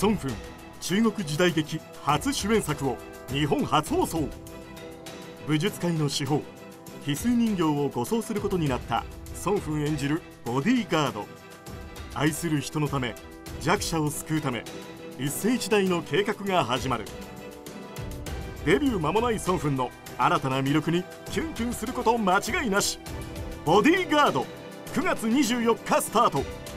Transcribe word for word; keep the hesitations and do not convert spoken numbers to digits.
ソンフン中国時代劇初主演作を日本初放送。武術界の至宝翡翠人形を護送することになったソンフン演じるボディーガード。愛する人のため弱者を救うため一世一代の計画が始まる。デビュー間もないソンフンの新たな魅力にキュンキュンすること間違いなし。ボディーガードくがつにじゅうよっかスタート。